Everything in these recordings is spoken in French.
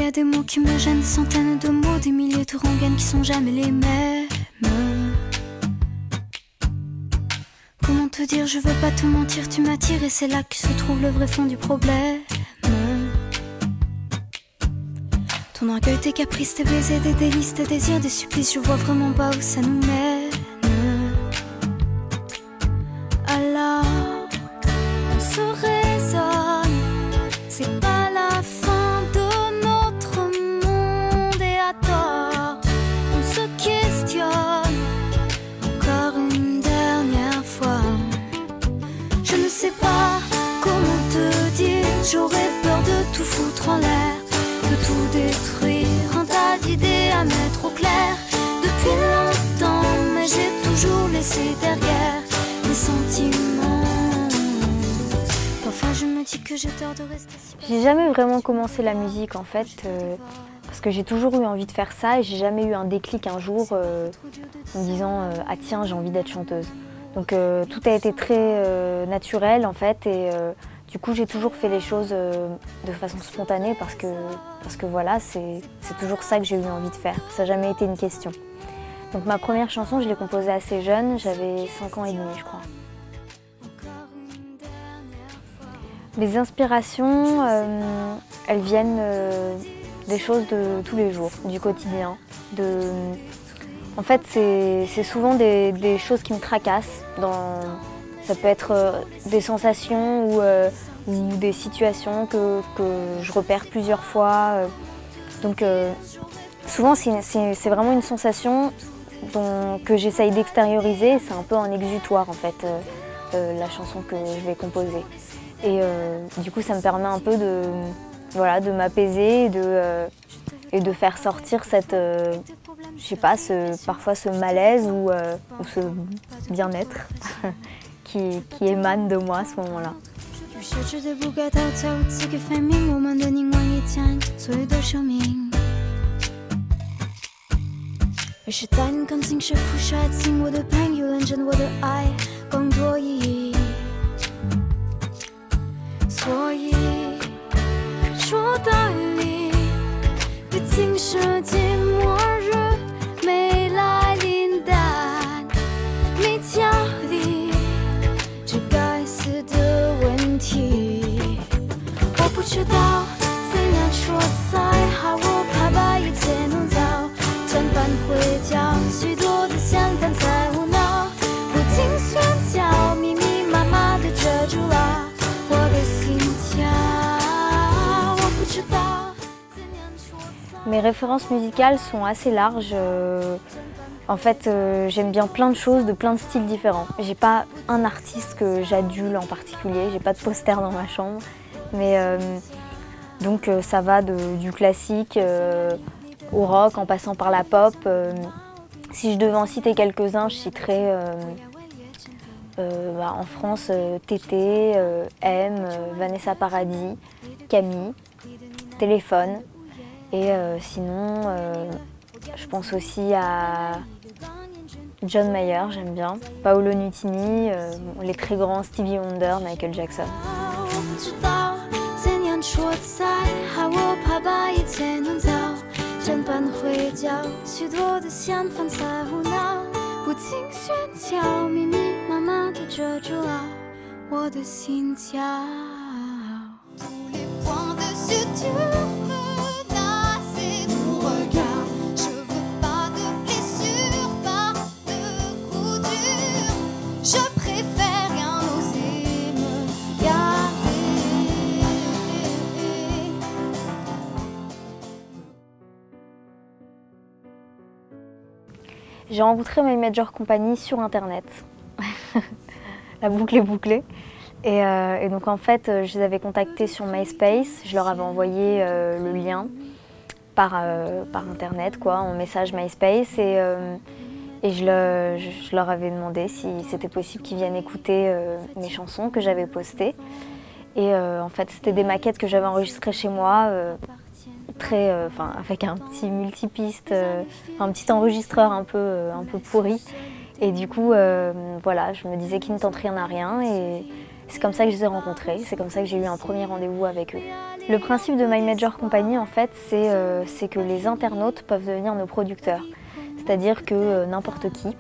a des mots qui me gênent, des centaines de mots, des milliers de rengaines qui sont jamais les mêmes. Comment te dire, je veux pas te mentir, tu m'attires et c'est là que se trouve le vrai fond du problème. Ton orgueil, tes caprices, tes baisers, des délices, tes désirs, des supplices, je vois vraiment pas où ça nous mène. Alors, on se raisonne, c'est pas la fin de notre monde et à tort, on se questionne encore une dernière fois. Je ne sais pas comment te dire, j'aurais peur de tout foutre en l'air, de tout détruire, un tas d'idées à mettre au clair. Depuis longtemps, mais j'ai toujours laissé derrière les sentiments. Parfois je me dis que j'ai tort de rester si... J'ai jamais vraiment commencé la musique en fait, parce que j'ai toujours eu envie de faire ça et j'ai jamais eu un déclic un jour en me disant ah tiens j'ai envie d'être chanteuse. Donc tout a été très naturel en fait et du coup j'ai toujours fait les choses de façon spontanée parce que voilà c'est toujours ça que j'ai eu envie de faire, ça n'a jamais été une question. Donc ma première chanson je l'ai composée assez jeune, j'avais 5 ans et demi je crois. Les inspirations, elles viennent des choses de tous les jours, du quotidien. En fait, c'est souvent des choses qui me tracassent. Ça peut être des sensations ou des situations que je repère plusieurs fois. Donc souvent, c'est vraiment une sensation que j'essaye d'extérioriser. C'est un peu un exutoire, en fait, la chanson que je vais composer. Et du coup, ça me permet un peu de m'apaiser et de faire sortir cette, je sais pas, parfois ce malaise ou ce bien-être qui émane de moi à ce moment-là. Mes références musicales sont assez larges. En fait, j'aime bien plein de choses, de plein de styles différents. J'ai pas un artiste que j'adule en particulier, j'ai pas de poster dans ma chambre. Mais donc ça va du classique au rock en passant par la pop. Si je devais en citer quelques-uns, je citerais en France Tété, M, Vanessa Paradis, Camille, Téléphone. Et sinon, je pense aussi à John Mayer, j'aime bien, Paolo Nutini, les très grands Stevie Wonder, Michael Jackson. J'ai rencontré My Major Company sur internet. La boucle est bouclée. Et donc en fait, je les avais contactés sur MySpace. Je leur avais envoyé le lien par internet, quoi, en message MySpace. Et je leur avais demandé si c'était possible qu'ils viennent écouter mes chansons que j'avais postées. Et en fait, c'était des maquettes que j'avais enregistrées chez moi. Avec un petit multipiste, un petit enregistreur un peu pourri. Et du coup, voilà, je me disais qu'ils ne tentent rien à rien. Et c'est comme ça que je les ai rencontrés. C'est comme ça que j'ai eu un premier rendez-vous avec eux. Le principe de My Major Company, en fait, c'est que les internautes peuvent devenir nos producteurs. C'est-à-dire que n'importe qui,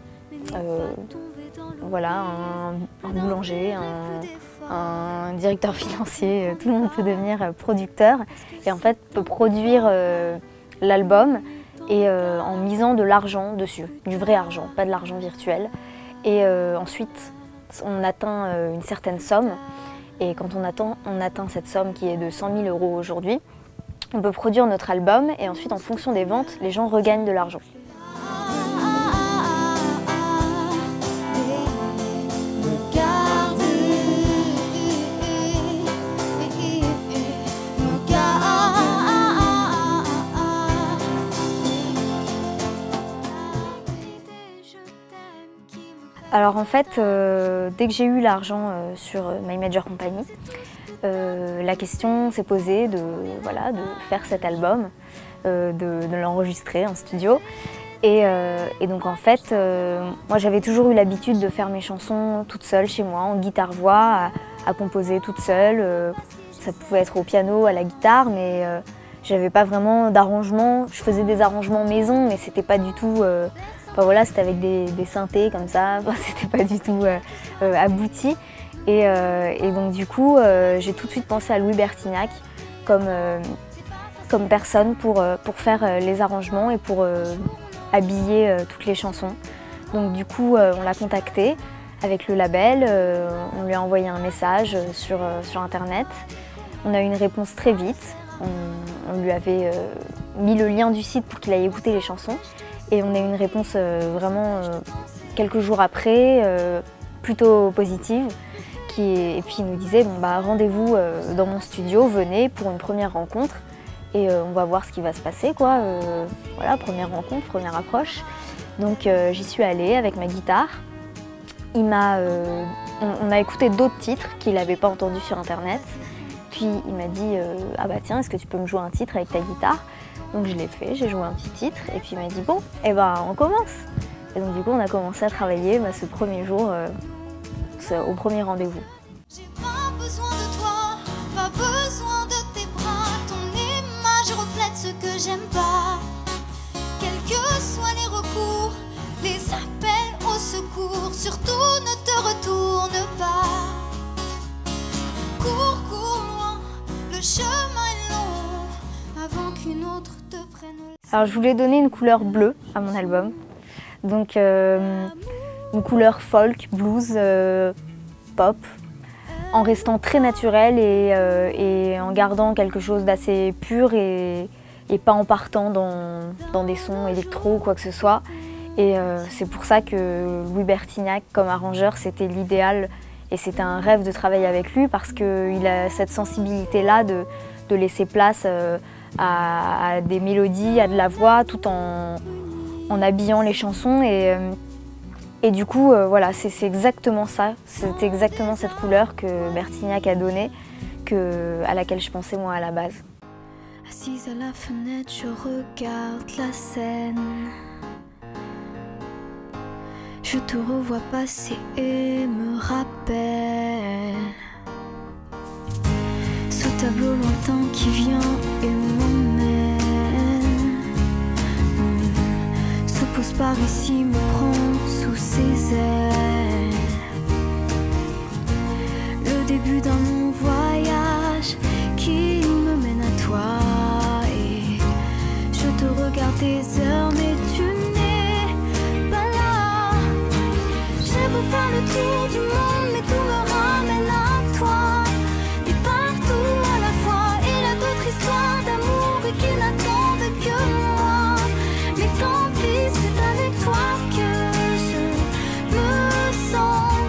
voilà, un boulanger, un directeur financier, tout le monde peut devenir producteur et en fait peut produire l'album et en misant de l'argent dessus, du vrai argent, pas de l'argent virtuel. Et ensuite, on atteint une certaine somme. Et quand on atteint cette somme qui est de 100 000 € aujourd'hui, on peut produire notre album et ensuite, en fonction des ventes, les gens regagnent de l'argent. Alors en fait, dès que j'ai eu l'argent sur My Major Company, la question s'est posée de faire cet album, de l'enregistrer en studio. Et donc en fait, moi j'avais toujours eu l'habitude de faire mes chansons toute seule chez moi, en guitare-voix, à composer toute seule. Ça pouvait être au piano, à la guitare, mais j'avais pas vraiment d'arrangement. Je faisais des arrangements maison, mais c'était pas du tout... Enfin, voilà, c'était avec des synthés comme ça, enfin, c'était pas du tout abouti. Et donc du coup, j'ai tout de suite pensé à Louis Bertignac comme personne pour faire les arrangements et pour habiller toutes les chansons. Donc du coup, on l'a contacté avec le label, on lui a envoyé un message sur internet. On a eu une réponse très vite, on lui avait mis le lien du site pour qu'il aille écouter les chansons. Et on a eu une réponse vraiment quelques jours après, plutôt positive. Et puis il nous disait, bon, bah, rendez-vous dans mon studio, venez pour une première rencontre et on va voir ce qui va se passer, quoi. Voilà, première rencontre, première approche. Donc j'y suis allée avec ma guitare. On a écouté d'autres titres qu'il n'avait pas entendus sur internet. Puis il m'a dit, ah bah tiens, est-ce que tu peux me jouer un titre avec ta guitare ? Donc je l'ai fait, j'ai joué un petit titre et puis il m'a dit bon, eh ben on commence. Et donc du coup on a commencé à travailler ce premier jour, au premier rendez-vous. J'ai pas besoin de toi, pas besoin de tes bras. Ton image reflète ce que j'aime pas. Quels que soient les recours, les appels au secours, surtout ne te retourne pas. Cours, cours loin, le chemin est long, avant qu'une autre te prenne. Alors je voulais donner une couleur bleue à mon album, donc une couleur folk, blues, pop, en restant très naturel et en gardant quelque chose d'assez pur et pas en partant dans des sons électro ou quoi que ce soit. Et c'est pour ça que Louis Bertignac, comme arrangeur, c'était l'idéal et c'était un rêve de travailler avec lui parce qu'il a cette sensibilité-là de laisser place à des mélodies, à de la voix, tout en habillant les chansons. Et du coup, voilà, c'est exactement ça. C'est exactement cette couleur que Bertignac a donnée, à laquelle je pensais moi à la base. Assise à la fenêtre, je regarde la scène. Je te revois passer et me rappelle ce tableau lointain qui vient et m'emmène. Se pose par ici, me prend sous ses ailes. Le début d'un long voyage qui me mène à toi. Et je te regarde des heures, mais tu n'es pas là. J'ai beau faire le tour du monde, mais tout me ramène à toi. Et partout à la fois, il a d'autres histoires d'amour et qui n'attendent que moi. Mais tant pis, c'est avec toi que je me sens.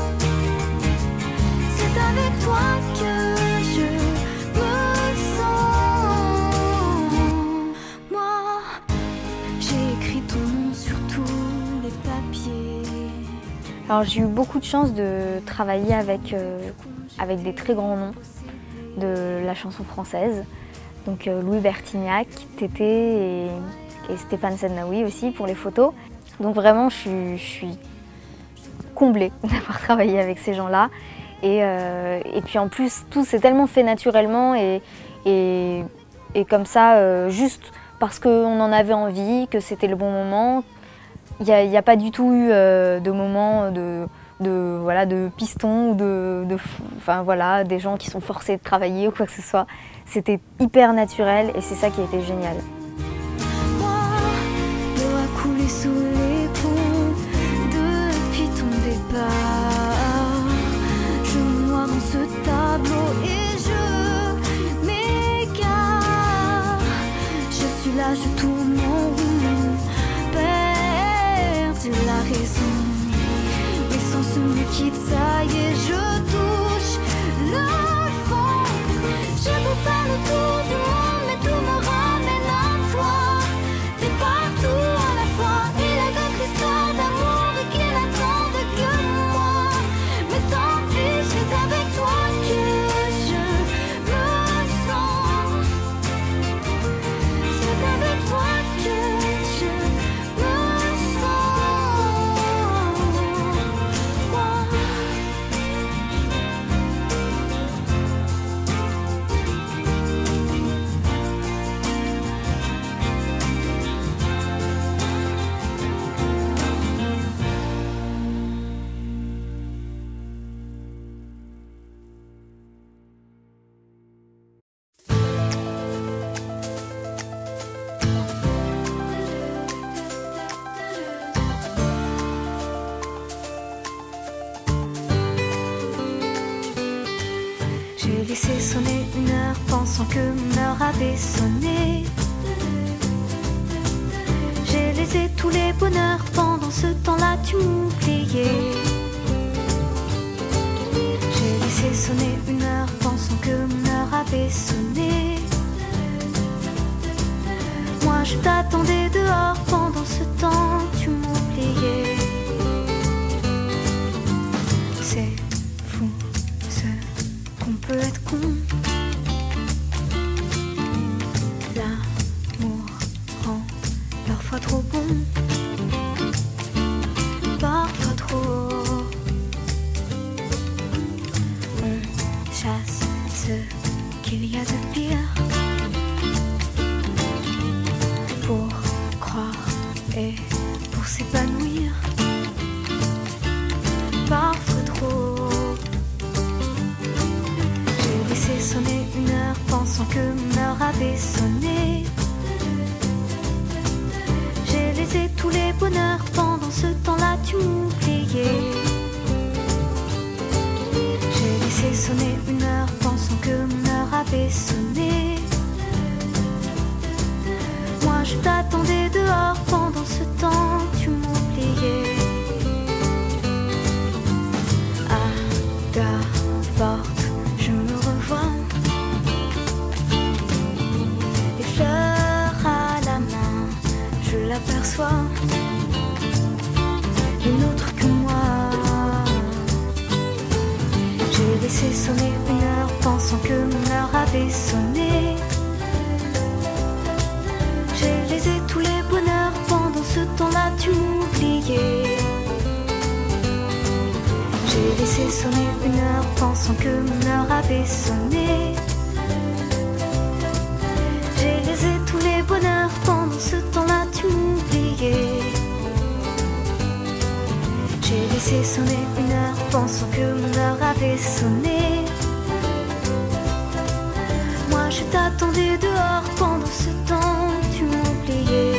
C'est avec toi que je me sens. Moi, j'ai écrit ton nom sur tous les papiers. Alors j'ai eu beaucoup de chance de travailler avec des très grands noms de la chanson française. Donc Louis Bertignac, Tété et Stéphane Sednaoui aussi pour les photos. Donc vraiment je suis comblée d'avoir travaillé avec ces gens-là. Et puis en plus, tout s'est tellement fait naturellement et comme ça, juste parce qu'on en avait envie, que c'était le bon moment. Il n'y a pas du tout eu de moment de piston ou enfin, voilà, des gens qui sont forcés de travailler ou quoi que ce soit. C'était hyper naturel et c'est ça qui a été génial. L'eau a coulé sous les ponts depuis ton départ. Je me noie dans ce tableau et je m'égare. Je suis là, je tourne en rond, perdu la raison. Mes sens me quittent, ça y est, je touche le fond. J'ai beau faire le tour du monde, mais tout me ramène à toi. T'es partout à la fois, et la grande histoire d'amour qui n'attendent que moi. Mais tant pis, c'est avec toi que je me sens. C'est avec toi que je me sens. Moi. J'ai laissé sonner 1 heure, pensant que mon heure avait sonné. J'ai laissé tous les bonheurs, pendant ce temps-là tu m'oubliais. J'ai laissé sonner 1 heure, pensant que mon heure avait sonné. Moi je t'attendais dehors, pendant ce temps tu m'oubliais. C'est fou ce qu'on peut être con. L'amour rend parfois trop bon, parfois trop. On chasse ce qu'il y a de pire pour croire et pour s'épanouir, parfois trop. J'ai laissé sonner 1 heure, pensant que mon heure avait sonné. J'ai laissé tous les bonheurs, pendant ce temps-là tu m'oubliais. J'ai laissé sonner 1 heure, pensant que mon heure avait sonné. Moi je t'attendais dehors, pendant ce temps tu m'oubliais. À ta porte je me revois, les fleurs à la main, je l'aperçois, une autre que moi. J'ai laissé sonner 1 heure, pensant que mon heure avait sonné. J'ai laissé tous les bonheurs, pendant ce temps-là tu m'oubliais. J'ai laissé sonner 1 heure, pensant que mon heure avait sonné. J'ai laissé tous les bonheurs, pendant ce temps-là tu m'oubliais. J'ai laissé sonner 1 heure, pensant que mon heure avait sonné. Moi je t'attendais dehors, pendant ce temps tu m'oubliais.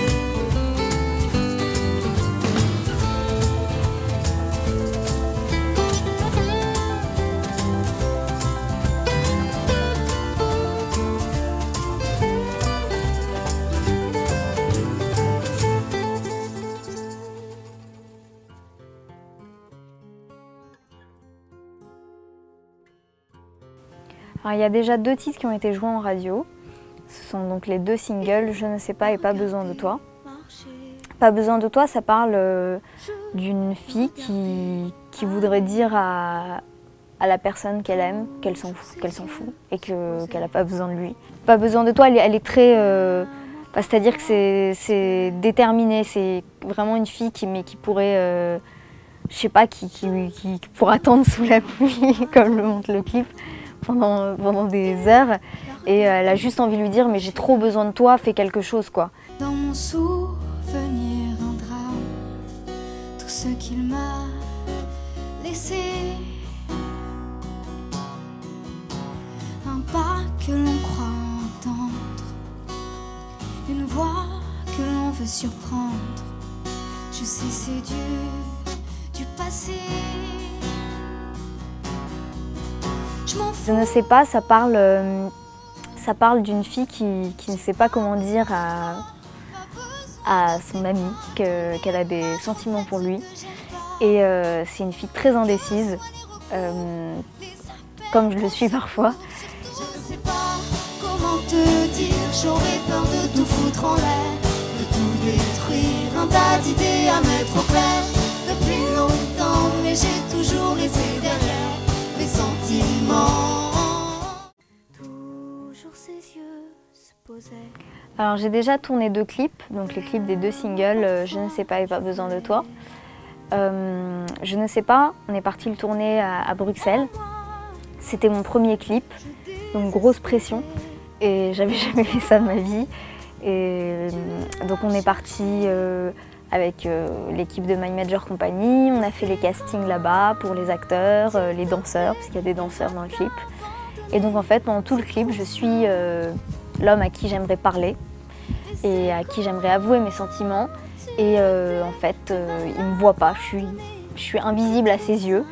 Alors, il y a déjà 2 titres qui ont été joués en radio. Ce sont donc les 2 singles, Je ne sais pas et Pas besoin de toi. Pas besoin de toi, ça parle d'une fille qui voudrait dire à la personne qu'elle aime qu'elle s'en fout et qu'elle n'a pas besoin de lui. Pas besoin de toi, elle est très... c'est-à-dire que c'est déterminé, c'est vraiment une fille qui pourrait je sais pas, qui pour attendre sous la pluie, comme le montre le clip, pendant des heures. Et elle a juste envie de lui dire, mais j'ai trop besoin de toi, fais quelque chose, quoi. Dans mon souvenir, un drame, tout ce qu'il m'a laissé. Un pas que l'on croit entendre, une voix que l'on veut surprendre. Je sais, c'est du passé. Je ne sais pas, ça parle d'une fille qui ne sait pas comment dire à son ami qu'elle a des sentiments pour lui. Et c'est une fille très indécise, comme je le suis parfois. Je ne sais pas comment te dire, j'aurais peur de tout foutre en l'air, de tout détruire, un tas d'idées à mettre au clair. Depuis longtemps, mais j'ai toujours laissé derrière mes sentiments. Toujours ses yeux se posaient. Alors j'ai déjà tourné 2 clips, donc les clips des 2 singles Je ne sais pas et Pas besoin de toi. Je ne sais pas, on est parti le tourner à Bruxelles. C'était mon premier clip, donc grosse pression. Et j'avais jamais fait ça de ma vie. Et donc on est parti avec l'équipe de My Major Company. On a fait les castings là-bas pour les acteurs, les danseurs, parce qu'il y a des danseurs dans le clip. Et donc en fait, pendant tout le clip, je suis l'homme à qui j'aimerais parler et à qui j'aimerais avouer mes sentiments. Et en fait, il ne me voit pas, je suis invisible à ses yeux.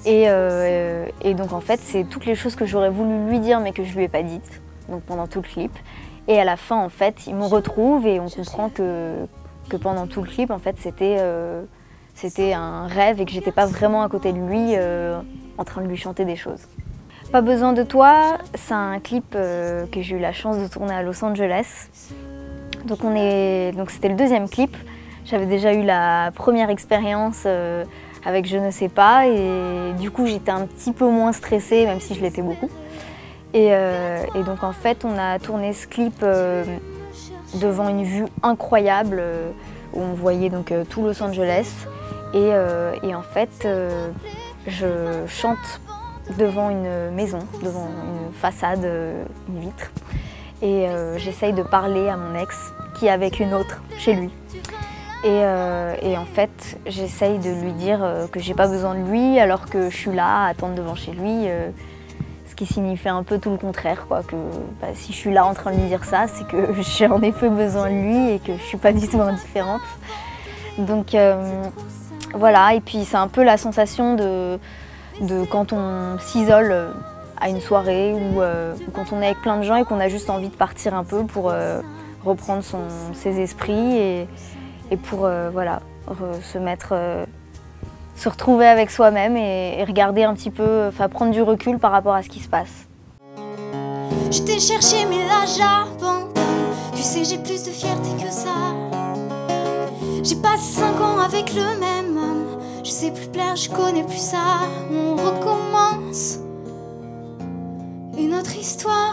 Et donc en fait, c'est toutes les choses que j'aurais voulu lui dire mais que je lui ai pas dites, donc pendant tout le clip. Et à la fin, en fait, il me retrouve et on comprend que pendant tout le clip, en fait, c'était un rêve et que j'étais pas vraiment à côté de lui en train de lui chanter des choses. Pas besoin de toi, c'est un clip que j'ai eu la chance de tourner à Los Angeles. Donc c'était le 2e clip. J'avais déjà eu la première expérience avec Je ne sais pas et du coup j'étais un petit peu moins stressée, même si je l'étais beaucoup. Et donc en fait on a tourné ce clip devant une vue incroyable où on voyait donc tout Los Angeles. Et en fait je chante devant une maison, devant une façade, une vitre. Et j'essaye de parler à mon ex qui est avec une autre chez lui. Et en fait, j'essaye de lui dire que j'ai pas besoin de lui alors que je suis là à attendre devant chez lui. Ce qui signifie un peu tout le contraire, quoi. Que si je suis là en train de lui dire ça, c'est que j'ai en effet besoin de lui et que je suis pas du tout indifférente. Donc voilà, et puis c'est un peu la sensation de quand on s'isole à une soirée ou quand on est avec plein de gens et qu'on a juste envie de partir un peu pour reprendre ses esprits et pour voilà, se retrouver avec soi-même et regarder un petit peu, enfin prendre du recul par rapport à ce qui se passe. Je t'ai cherché mais là j'abandonne. Tu sais j'ai plus de fierté que ça. J'ai passé 5 ans avec le même homme. Je sais plus plaire, je connais plus ça. On recommence une autre histoire.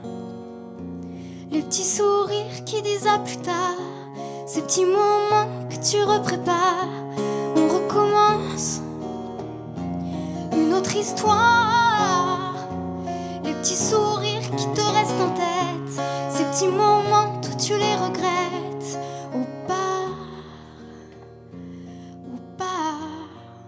Les petits sourires qui disent à plus tard. Ces petits moments que tu reprépares. On recommence une autre histoire. Les petits sourires qui te restent en tête. Ces petits moments, toi tu les regrettes. Ou pas, ou pas,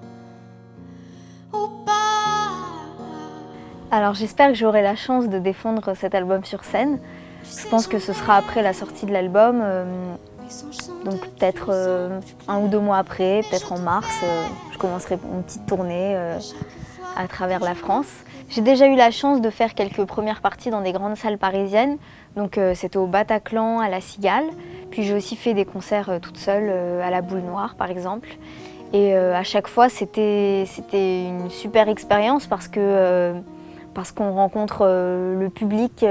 ou pas. Alors j'espère que j'aurai la chance de défendre cet album sur scène. Je pense que ce sera après la sortie de l'album. Donc peut-être 1 ou 2 mois après, peut-être en mars, je commencerai une petite tournée à travers la France. J'ai déjà eu la chance de faire quelques premières parties dans des grandes salles parisiennes. Donc c'était au Bataclan, à la Cigale. Puis j'ai aussi fait des concerts toute seule à la Boule Noire par exemple. Et à chaque fois c'était une super expérience parce qu'on rencontre le public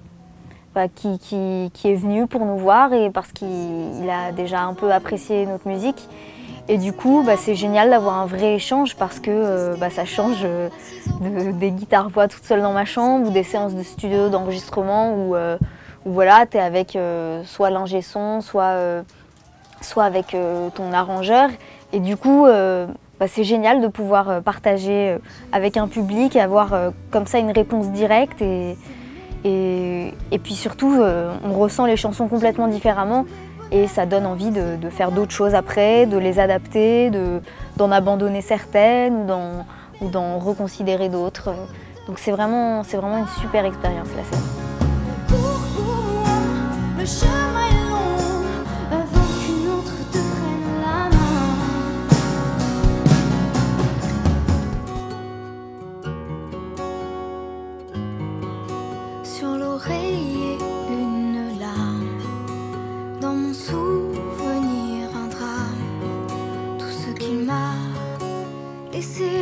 qui est venu pour nous voir et parce qu'il a déjà un peu apprécié notre musique. Et du coup, c'est génial d'avoir un vrai échange parce que ça change des guitares-voix toutes seules dans ma chambre ou des séances de studio d'enregistrement où voilà, tu es avec soit l'ingé son, soit avec ton arrangeur. Et du coup, c'est génial de pouvoir partager avec un public et avoir comme ça une réponse directe et puis surtout on ressent les chansons complètement différemment et ça donne envie de faire d'autres choses après, de les adapter, d'en abandonner certaines ou d'en reconsidérer d'autres. Donc c'est vraiment une super expérience la scène. Le chemin est long avant qu'une autre te prenne la main. Sur l'oreiller une larme, dans mon souvenir un drame, tout ce qu'il m'a laissé.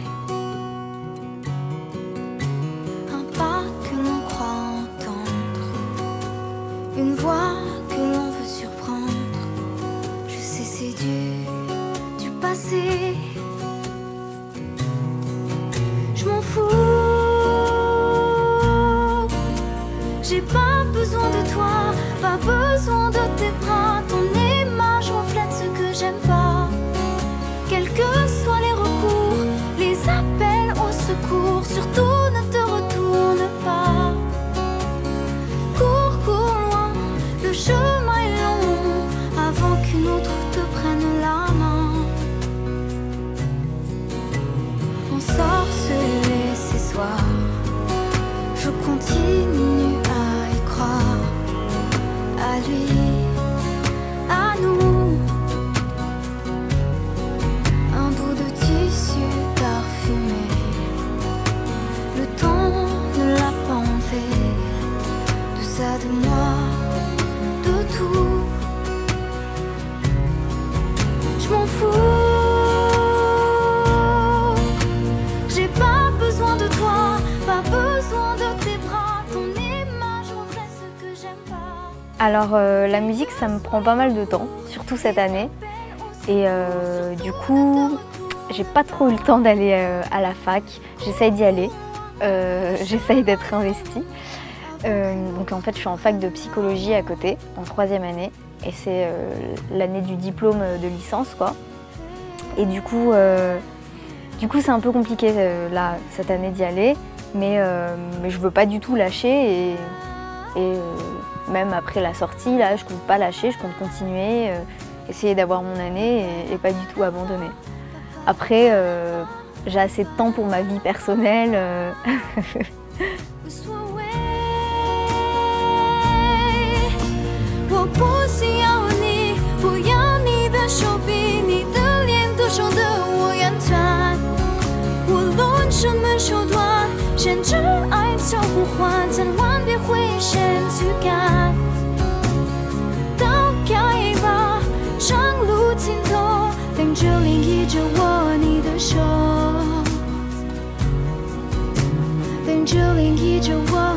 Une voix que l'on veut surprendre. Je sais c'est du passé. Je m'en fous. J'ai pas besoin de toi, pas besoin de tes bras. Ton image reflète ce que j'aime pas. Quels que soient les recours, les appels au secours, surtout ne te retourne pas. Le chemin est long avant qu'une autre te prenne la main. Ensorcelé ces soirs, je continue à y croire. À lui, à nous, un bout de tissu parfumé. Le temps ne l'a pas enlevé de ça, de moi. Tout. Je m'en fous. J'ai pas besoin de toi, pas besoin de tes bras. Ton image reflète ce que j'aime pas. Alors la musique ça me prend pas mal de temps, surtout cette année. Et du coup j'ai pas trop eu le temps d'aller à la fac. J'essaye d'y aller, j'essaye d'être investie. Donc en fait je suis en fac de psychologie à côté, en 3e année, et c'est l'année du diplôme de licence quoi. Et du coup c'est un peu compliqué là cette année d'y aller, mais je veux pas du tout lâcher et même après la sortie là je compte pas lâcher, je compte continuer, essayer d'avoir mon année et pas du tout abandonner. Après j'ai assez de temps pour ma vie personnelle. 等着另一着我